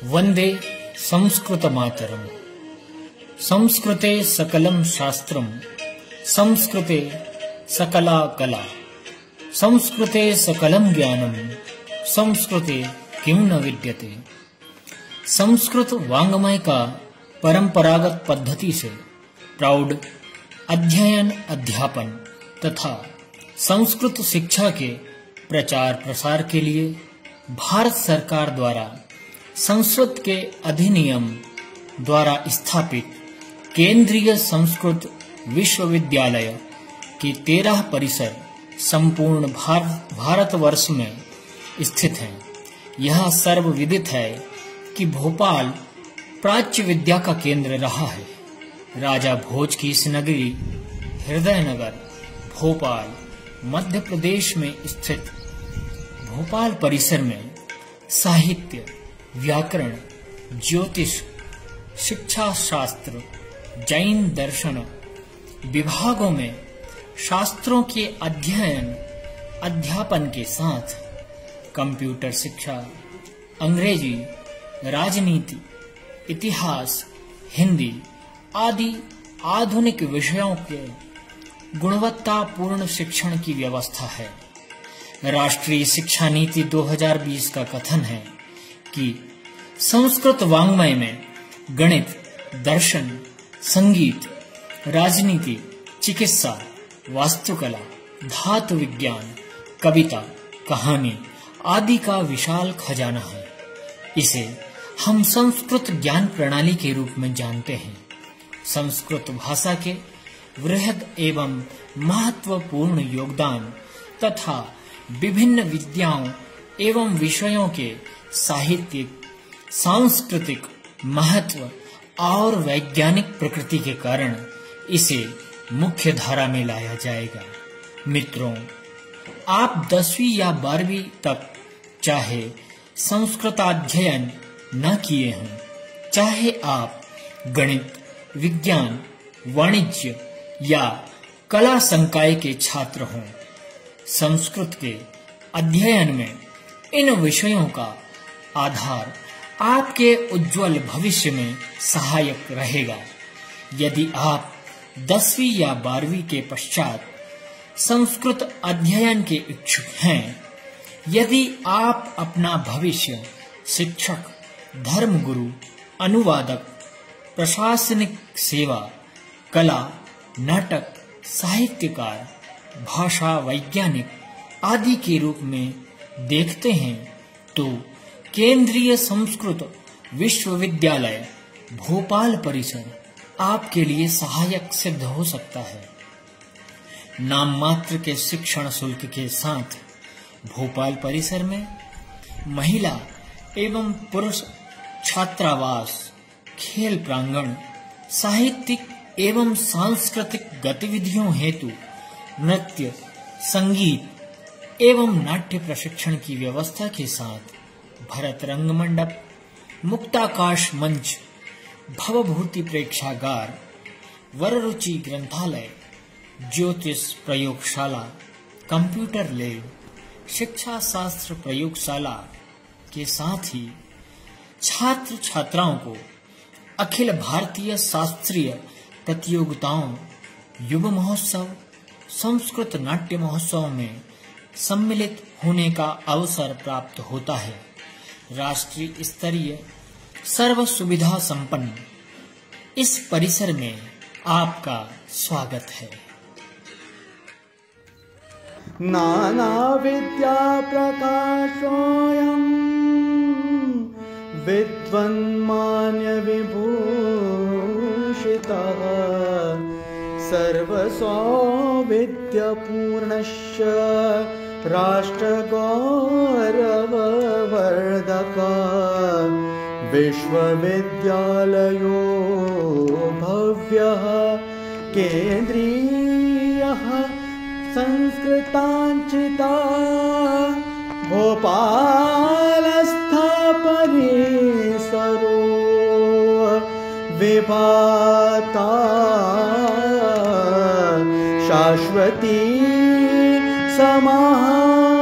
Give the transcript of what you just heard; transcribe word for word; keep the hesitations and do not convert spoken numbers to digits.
वंदे संस्कृतमातरम्। संस्कृते सकलं शास्त्रम्, संस्कृते सकला कला, संस्कृते सकलं ज्ञानम्, संस्कृते किं न विद्यते। संस्कृत वाङ्मय का परंपरागत पद्धति से प्रौढ़ अध्ययन अध्यापन तथा संस्कृत शिक्षा के प्रचार प्रसार के लिए भारत सरकार द्वारा संस्कृत के अधिनियम द्वारा स्थापित केंद्रीय संस्कृत विश्वविद्यालय के तेरह परिसर संपूर्ण भारत भारतवर्ष में स्थित हैं। यह सर्वविदित है कि भोपाल प्राच्य विद्या का केंद्र रहा है। राजा भोज की इस नगरी हृदय नगर भोपाल मध्य प्रदेश में स्थित भोपाल परिसर में साहित्य, व्याकरण, ज्योतिष, शिक्षा शास्त्र, जैन दर्शन विभागों में शास्त्रों के अध्ययन अध्यापन के साथ कंप्यूटर शिक्षा, अंग्रेजी, राजनीति, इतिहास, हिंदी आदि आधुनिक विषयों के गुणवत्तापूर्ण शिक्षण की व्यवस्था है। राष्ट्रीय शिक्षा नीति दो हज़ार बीस का कथन है कि संस्कृत वाङ्मय में गणित, दर्शन, संगीत, राजनीति, चिकित्सा, वास्तुकला, धातु विज्ञान, कविता, कहानी आदि का विशाल खजाना है। इसे हम संस्कृत ज्ञान प्रणाली के रूप में जानते हैं। संस्कृत भाषा के वृहद एवं महत्वपूर्ण योगदान तथा विभिन्न विद्याओं एवं विषयों के साहित्यिक, सांस्कृतिक महत्व और वैज्ञानिक प्रकृति के कारण इसे मुख्य धारा में लाया जाएगा। मित्रों, आप दसवीं या बारहवीं तक चाहे संस्कृताध्ययन न किए हों, चाहे आप गणित, विज्ञान, वाणिज्य या कला संकाय के छात्र हों, संस्कृत के अध्ययन में इन विषयों का आधार आपके उज्जवल भविष्य में सहायक रहेगा। यदि आप दसवीं या बारहवीं के पश्चात संस्कृत अध्ययन के इच्छुक हैं, यदि आप अपना भविष्य शिक्षक, धर्मगुरु, अनुवादक, प्रशासनिक सेवा, कला, नाटक, साहित्यकार, भाषा वैज्ञानिक आदि के रूप में देखते हैं, तो केंद्रीय संस्कृत विश्वविद्यालय भोपाल परिसर आपके लिए सहायक सिद्ध हो सकता है। नाम मात्र के शिक्षण शुल्क के साथ भोपाल परिसर में महिला एवं पुरुष छात्रावास, खेल प्रांगण, साहित्यिक एवं सांस्कृतिक गतिविधियों हेतु नृत्य, संगीत एवं नाट्य प्रशिक्षण की व्यवस्था के साथ भरत रंग मंडप, मुक्ताकाश मंच, भवभूति प्रेक्षागार, वररुचि ग्रंथालय, ज्योतिष प्रयोगशाला, कंप्यूटर लैब, शिक्षा शास्त्र प्रयोगशाला के साथ ही छात्र छात्राओं को अखिल भारतीय शास्त्रीय प्रतियोगिताओं, युव महोत्सव, संस्कृत नाट्य महोत्सव में सम्मिलित होने का अवसर प्राप्त होता है। राष्ट्रीय स्तरीय सर्व सुविधा संपन्न इस परिसर में आपका स्वागत है। नाना विद्या प्रकाशोऽयं विद्वन्मान्य विभूषितः सर्वसौविध्यपूर्णश्च राष्ट्रगौरववर्धकः विश्वविद्यालयो भव्यः केन्द्रीयः संस्कृताञ्चिता भोपालस्था परिसरो विभाता शाश्वती समाः